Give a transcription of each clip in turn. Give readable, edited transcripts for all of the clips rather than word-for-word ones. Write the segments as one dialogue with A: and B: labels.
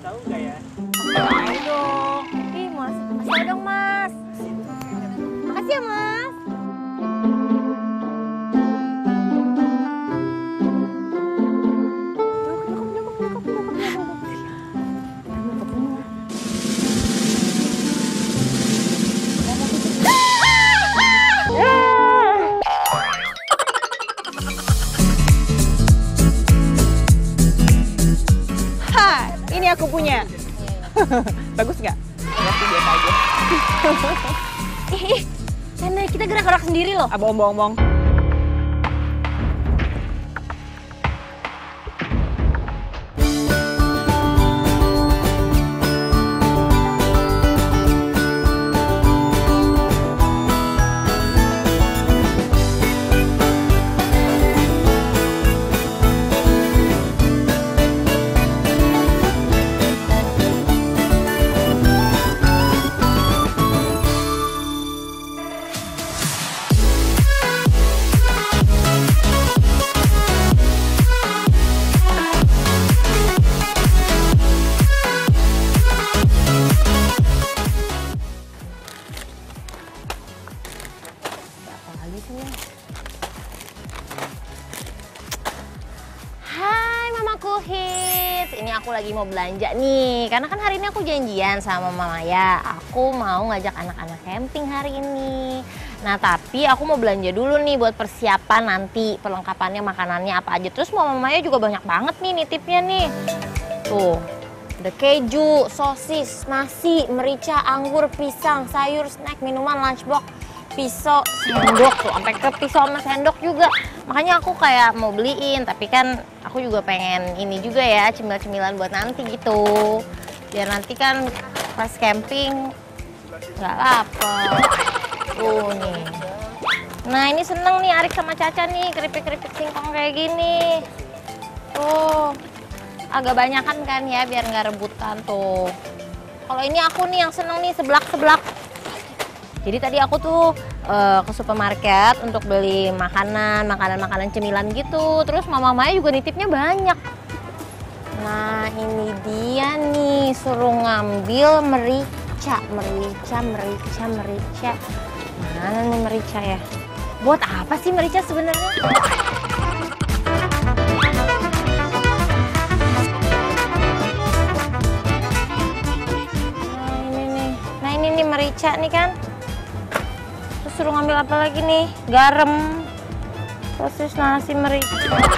A: tahu nggak ya?
B: Ayo dong. Ih, Mas. Masih dong, Mas. Makasih ya, Mas.
C: Ini aku punya. Bagus nggak? Enggak sih, biasa aja.
B: Ih, Tenda, kita gerak-gerak sendiri loh.
C: Bohong-bohong.
B: Hai Mamaku Hits, ini aku lagi mau belanja nih. Karena kan hari ini aku janjian sama Mama Maya. Aku mau ngajak anak-anak camping hari ini. Nah tapi aku mau belanja dulu nih buat persiapan nanti. Perlengkapannya, makanannya apa aja. Terus Mama Maya juga banyak banget nih nitipnya nih. Tuh, ada keju, sosis, nasi, merica, anggur, pisang, sayur, snack, minuman, lunchbox, pisau, sendok tuh, sampai ke pisau sama sendok juga. Makanya aku kayak mau beliin, tapi kan aku juga pengen ini juga ya, cemil-cemilan buat nanti gitu. Biar nanti kan pas camping nggak lapar. Tuh nih. Nah ini seneng nih Arik sama Caca nih, keripik-keripik singkong kayak gini. Tuh, agak banyakan kan ya, biar nggak rebutan tuh. Kalau ini aku nih yang seneng nih, seblak-seblak. Jadi tadi aku tuh ke supermarket untuk beli makanan cemilan gitu. Terus Mama Maya juga nitipnya banyak. Nah ini dia nih, suruh ngambil merica. Mana nih merica ya? Buat apa sih merica sebenarnya? Nah ini nih merica nih kan. Suruh ngambil apa lagi nih? Garam, sosis, nasi, merica.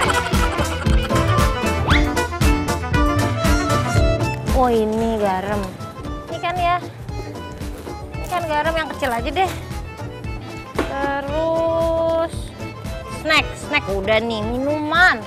B: Oh ini garam. Ini kan ya, ini kan garam yang kecil aja deh. Terus snack udah nih, minuman.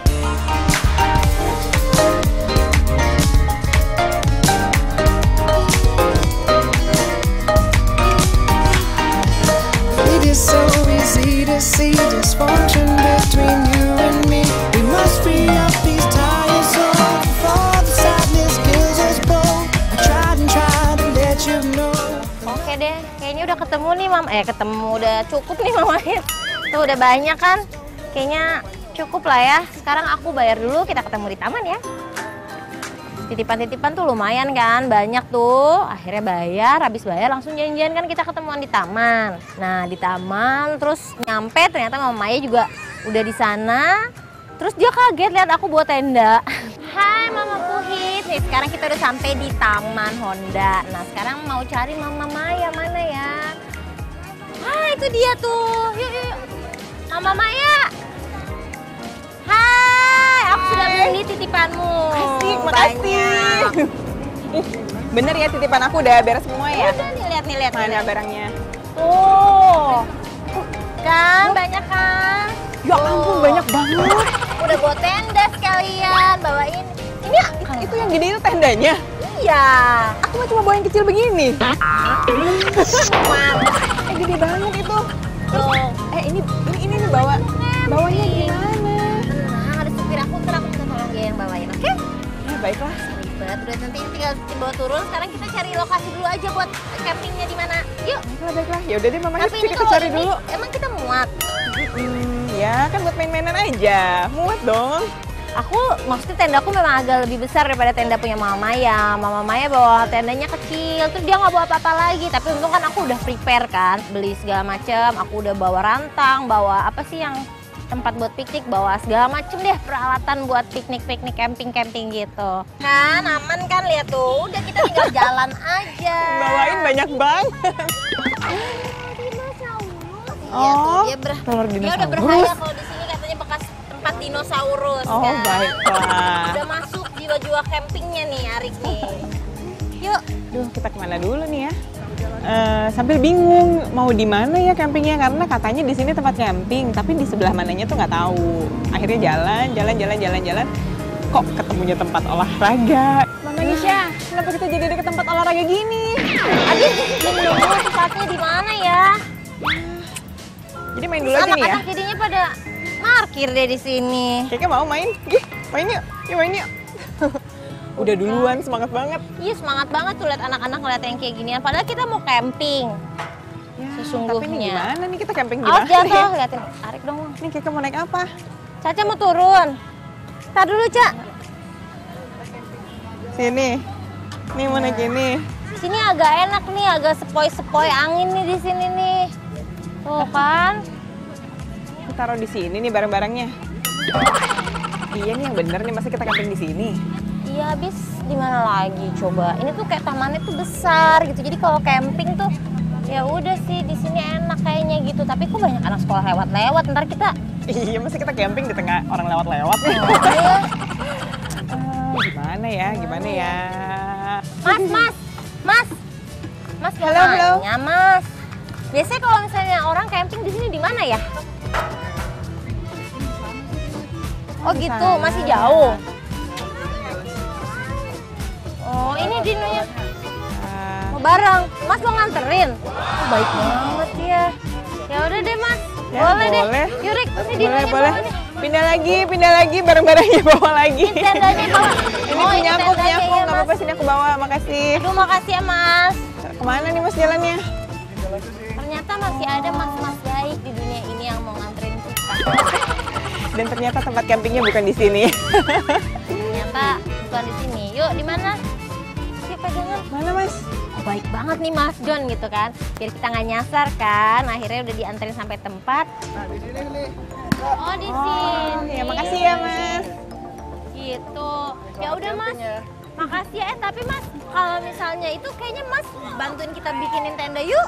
D: So easy to see dysfunction between you and me. We must free up these tired souls before the sadness kills us both. I tried to let you know.
B: Oke deh, kayaknya udah ketemu nih Mama. Udah cukup nih Mama. Tuh udah banyak kan? Kayaknya cukup lah ya. Sekarang aku bayar dulu, kita ketemu di taman ya. Titipan-titipan tuh lumayan kan, banyak tuh. Akhirnya bayar, habis bayar langsung janjian kan kita ketemuan di taman. Nah di taman terus nyampe ternyata Mama Maya juga udah di sana. Terus dia kaget lihat aku bawa tenda. Hai Mamaku Hits, nih sekarang kita udah sampai di Taman Honda. Nah sekarang mau cari Mama Maya mana ya? Ah itu dia tuh, yuk. Mama Maya. Hai, aku sudah beli titipanmu.
C: Makasih. Bener ya titipan aku udah beres semua ya?
B: Udah nih, lihat.
C: Mana barangnya?
B: Tuh. Kan banyak kan?
C: Ya ampun banyak banget.
B: Udah bawa tenda sekalian, bawain. Ini
C: Itu yang gede itu tendanya?
B: iya.
C: Aku mah cuma bawa yang kecil begini. Gede banget itu.
B: Tuh.
C: Ini bawanya gimana?
B: Tenang, ada supir aku, ntar aku minta tolong dia yang bawain, oke?
C: Ya baiklah.
B: Ribet, udah nanti tinggal dibawa turun. Sekarang kita cari lokasi dulu aja buat campingnya di mana. Yuk.
C: Baiklah. Ya udah deh Mama Hits,
B: Tapi ini
C: kita
B: kalau
C: cari
B: ini,
C: dulu.
B: emang kita muat.
C: Ya kan buat main-mainan aja. Muat dong.
B: Aku maksudnya tendaku memang agak lebih besar daripada tenda punya Mama Maya. Mama Maya bawa tendanya kecil, terus dia nggak bawa apa-apa lagi. Tapi untung kan aku udah prepare kan, beli segala macam. Aku udah bawa rantang, bawa apa sih yang tempat buat piknik, bawa segala macem deh peralatan buat piknik-piknik, camping-camping gitu. Kan aman kan, lihat tuh, udah kita tinggal jalan aja.
C: Bawain banyak banget.
B: Iya tuh,
C: telur
B: dia udah
C: dinosaurus.
B: berbahaya kalau di sini katanya bekas tempat dinosaurus
C: Oh,
B: kan.
C: baiklah.
B: Udah masuk jiwa-jiwa campingnya nih Arik nih. Yuk.
C: Duh, kita kemana dulu nih ya? Sambil bingung mau di mana ya campingnya karena katanya di sini tempat camping, tapi di sebelah mananya tuh nggak tahu. Akhirnya jalan. Kok ketemunya tempat olahraga? Mama Nisha, kenapa kita jadi deket tempat olahraga gini?
B: Adit, dulu tempatnya di mana ya?
C: Jadi main dulu aja nih ya?
B: Anak-anak jadinya pada parkir deh di sini.
C: Kayaknya mau main? Gih, main yuk. Udah duluan, semangat banget.
B: Iya semangat banget tuh lihat anak-anak ngeliat yang kayak ginian. Padahal kita mau camping.
C: Ya,
B: Sesungguhnya.
C: Tapi ini gimana nih kita camping
B: Awas
C: gimana
B: jatuh,
C: nih?
B: liatin Arik dong.
C: Nih Keke mau naik apa?
B: Caca mau turun. Tar dulu, Ca.
C: Sini. Nih mau naik ini.
B: Sini agak enak nih, agak sepoi-sepoi angin nih di sini nih. Tuh kan.
C: Kita taruh di sini nih barang-barangnya. Iya nih yang bener nih, masa kita camping di sini?
B: Iya, habis di mana lagi coba? Ini tuh kayak tamannya tuh besar gitu. Jadi kalau camping tuh ya udah sih di sini enak kayaknya gitu. Tapi kok banyak anak sekolah lewat-lewat. Ntar kita
C: Iya, masa kita camping di tengah orang lewat-lewat?
B: ya.
C: Gimana ya?
B: Mas
C: Halo, halo.
B: nanya, Mas. Biasanya kalau misalnya orang camping di sini di mana ya? Oh
C: Di
B: gitu,
C: sana.
B: masih jauh. Oh ini dinonya mau bareng. Mas mau nganterin? Oh, baik banget ya. Ya udah deh Mas.
C: Ya,
B: boleh deh.
C: boleh.
B: Yurik, ini
C: Boleh,
B: dinonya
C: boleh.
B: bawa nih.
C: Pindah lagi, barang-barangnya bawa lagi.
B: Ini tendanya bawa.
C: Ini
B: Oh,
C: punya aku,
B: tendanya ya,
C: nggak
B: Mas.
C: apa-apa sini aku bawa, makasih.
B: Aduh makasih ya Mas.
C: Kemana nih Mas jalannya?
B: Ternyata masih ada mas-mas baik di dunia ini yang mau nganterin kita.
C: Dan ternyata tempat campingnya bukan di sini.
B: Ternyata bukan di sini. Yuk, di mana? Yuk pegangan.
C: Mana Mas?
B: Oh, baik banget nih Mas John gitu kan. Biar kita nggak nyasar kan. Akhirnya udah dianterin sampai tempat. Oh, di sini.
C: Ya makasih ya Mas.
B: Gitu. Ya udah Mas. Makasih ya. Tapi Mas, kalau misalnya itu kayaknya Mas bantuin kita bikinin tenda yuk.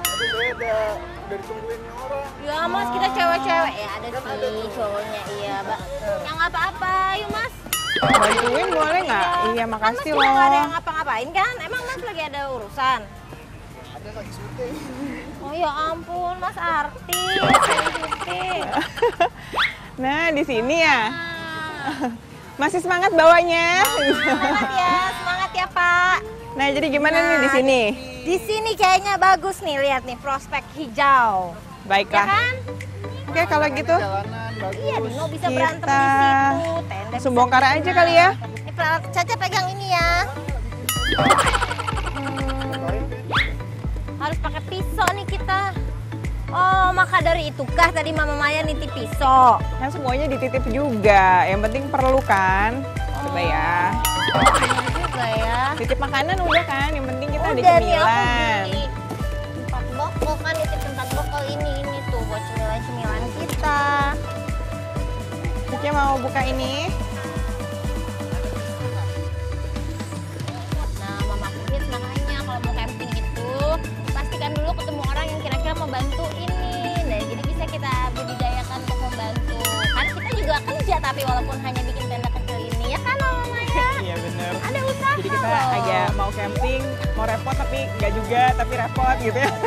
B: Ya Mas, kita cewek-cewek ya ada sih cowoknya. Iya, Mbak. Yang apa-apa, yuk Mas.
C: Bantuin boleh nggak? Iya
B: Kan Mas
C: makasih
B: juga nggak ada yang
C: loh.
B: ngapa-ngapain kan? Emang Mas lagi ada urusan? Ada lagi syuting. Oh ya ampun, Mas artis, lagi syuting.
C: Nah di sini ya.
B: Nah,
C: Masih semangat bawanya.
B: semangat ya Pak.
C: Nah jadi gimana nih di sini?
B: Di sini kayaknya bagus nih, lihat nih prospek hijau. Ya
C: Baiklah.
B: kan?
C: Oke kalau gitu
B: Iya, Dino bisa
C: Kita
B: berantem di situ. Tenda
C: langsung
B: bisa
C: bongkar aja kali ya.
B: Ini peralatan Caca pegang ini ya. Harus pakai pisau nih kita. Oh, maka dari itukah tadi Mama Maya nitip pisau?
C: Kan semuanya dititip juga. Yang penting perlu kan. Coba ya.
B: Bener juga ya.
C: Titip makanan udah kan. Yang penting kita ada
B: Udah nih aku
C: cemilan.
B: beli tempat bokol kan, nitip tempat bokol ini tuh buat cemilan-cemilan kita.
C: Kiki mau buka ini.
B: Nah, Mama Kuhit makanya kalau mau camping itu pastikan dulu ketemu orang yang kira-kira mau bantu ini. Nah, jadi bisa kita budidayakan untuk membantu. Kan kita juga kerja tapi walaupun hanya bikin tenda kecil ini ya kan Mama Maya?
C: Iya bener.
B: Ada usaha
C: Jadi kita
B: loh.
C: agak mau camping, mau repot tapi nggak juga, tapi repot gitu ya.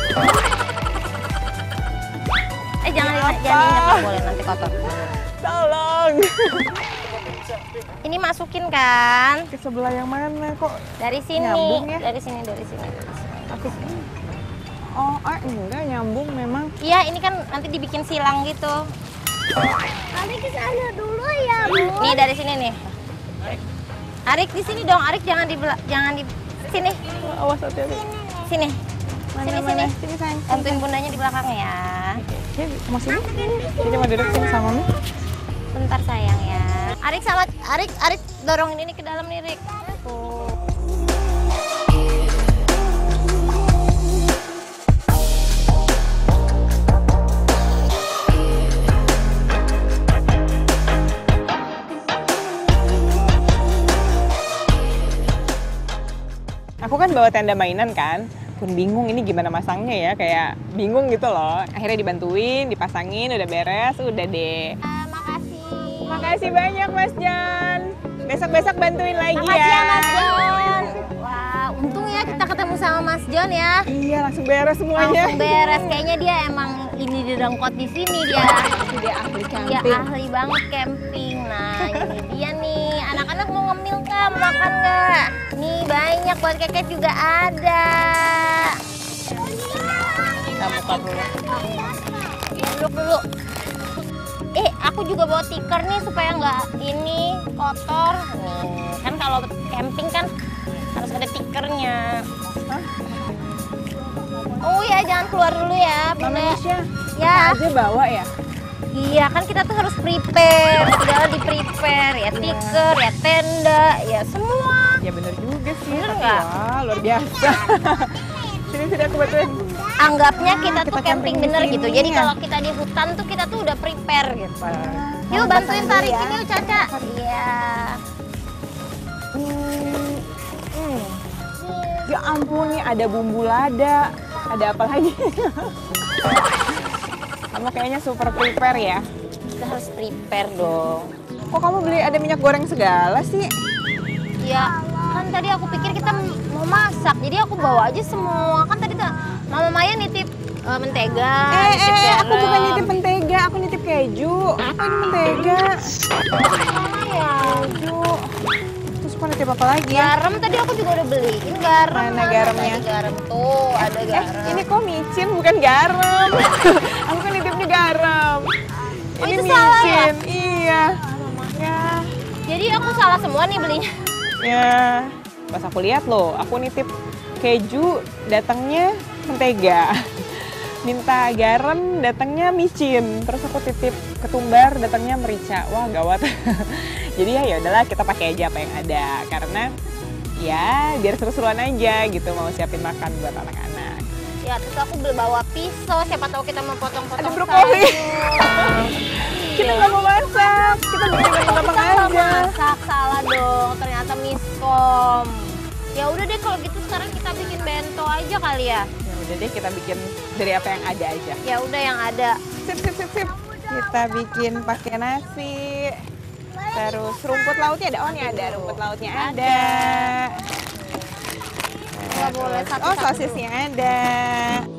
B: Jangan
C: Apa?
B: jangan diinjak nggak boleh nanti kotor.
C: Tolong.
B: Ini masukin kan
C: Ke sebelah yang mana kok?
B: dari sini.
C: Nyambung ya?
B: Dari sini.
C: Aku Oh, enggak nyambung memang.
B: Iya, ini kan nanti dibikin silang gitu. Nanti ke sana dulu ya, Bu. Nih dari sini nih. Arik di sini dong, Arik jangan di sini.
C: Awas hati-hati.
B: Sini.
C: Mana?
B: Sini.
C: Sini sayang.
B: Bantuin bundanya di belakang ya.
C: Ya, mau sini? Jadi mau duduk sini sama Mami.
B: Bentar sayang ya. Arik sama Arik dorongin ini ke dalam nih, Rik. Tuh.
C: Aku kan bawa tenda mainan kan, pun bingung ini gimana masangnya ya, kayak bingung gitu loh. Akhirnya dibantuin, dipasangin, udah beres, udah deh.
B: Makasih.
C: Makasih banyak Mas John. Besok-besok bantuin lagi
B: Makasih
C: ya.
B: ya Mas John. Wah, untung ya kita ketemu sama Mas John ya.
C: Iya, langsung beres semuanya.
B: Langsung beres. Kayaknya dia emang ini didengkot di sini dia.
C: Dia ahli
B: Dia
C: camping.
B: ahli banget camping. Nah, ini dia nih. Anak-anak mau ngemil nggak? Mau makan nggak? Nih banyak buat Keket juga ada.
C: Kita buka dulu.
B: Duduk dulu. Aku juga bawa tikar nih supaya nggak ini kotor. Nih, kan kalau camping kan harus ada tikernya. Oh ya, jangan keluar dulu ya, Bunda.
C: Malaysia,
B: Ya.
C: aja bawa ya?
B: Iya, kan kita tuh harus prepare, segala di prepare, ya tiker, ya tenda, ya semua.
C: Ya bener juga sih.
B: Bener
C: tapi
B: nggak?
C: wah, luar biasa. Sini aku bantuin.
B: Anggapnya kita
C: kita
B: tuh camping
C: camping di
B: bener
C: sini
B: gitu. Jadi
C: ya.
B: kalau kita di hutan tuh kita tuh udah prepare gitu. Yuk
C: Mau
B: bantuin
C: pasang dulu
B: tarikin
C: ya.
B: yuk Caca. Iya.
C: Ya ampun nih ada bumbu lada. Ada apa lagi? Kamu kayaknya super prepare ya.
B: Kita harus prepare dong.
C: Kok kamu beli ada minyak goreng segala sih?
B: Ya, kan tadi aku pikir kita mau masak. Jadi aku bawa aja semua. Kan tadi tuh Mama Maya nitip mentega, nitip
C: Aku bukan
B: garam.
C: nitip mentega, aku nitip keju. Apa ini mentega?
B: Mama ya.
C: Keju. Terus kok nitip apa lagi?
B: Garam tadi aku juga udah beliin garam.
C: Mana garamnya?
B: Tadi garam tuh, ada garam.
C: Ini kok micin bukan garam. Aku kan nitipnya garam.
B: Oh,
C: Ini
B: itu salah ya?
C: micin. Iya. Ya.
B: Jadi aku salah semua nih belinya.
C: Ya. Pas aku lihat loh, aku nitip keju, datangnya mentega. Minta garam, datangnya micin. Terus aku titip ketumbar, datangnya merica. Wah, gawat. Jadi ya udahlah kita pakai aja apa yang ada karena ya biar seru-seruan aja gitu mau siapin makan buat anak-anak.
B: Ya, terus aku bawa pisau. Siapa tahu kita mau potong-potong
C: Ada brokoli.
B: sayur.
C: Kita nggak mau masak, kita bikin gampang-gampang
B: Kita nggak
C: aja.
B: masak, salah dong. Ternyata miskom. Ya udah deh kalau gitu sekarang kita bikin bento aja kali ya.
C: Ya udah deh kita bikin dari apa yang ada aja.
B: Ya udah yang ada.
C: Sip. Kita bikin pakai nasi. Terus rumput lautnya ada, oh nih ada rumput lautnya ada.
B: Nggak boleh
C: Oh
B: satu-satu.
C: sosisnya ada.